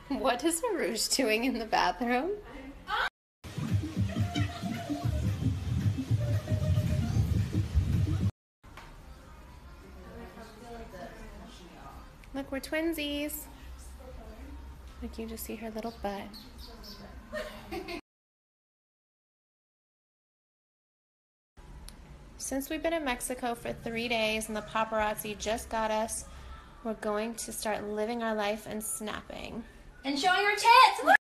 What is Arush doing in the bathroom? Look, we're twinsies. Like, you just see her little butt. Since we've been in Mexico for 3 days and the paparazzi just got us, we're going to start living our life and snapping. And showing our tits!